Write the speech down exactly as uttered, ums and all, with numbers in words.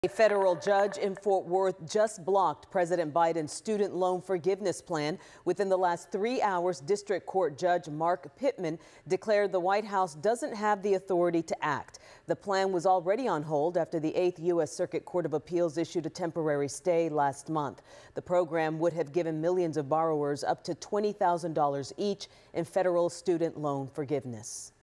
A federal judge in Fort Worth just blocked President Biden's student loan forgiveness plan. Within the last three hours, District Court Judge Mark Pittman declared the White House doesn't have the authority to act. The plan was already on hold after the eighth U S Circuit Court of Appeals issued a temporary stay last month. The program would have given millions of borrowers up to twenty thousand dollars each in federal student loan forgiveness.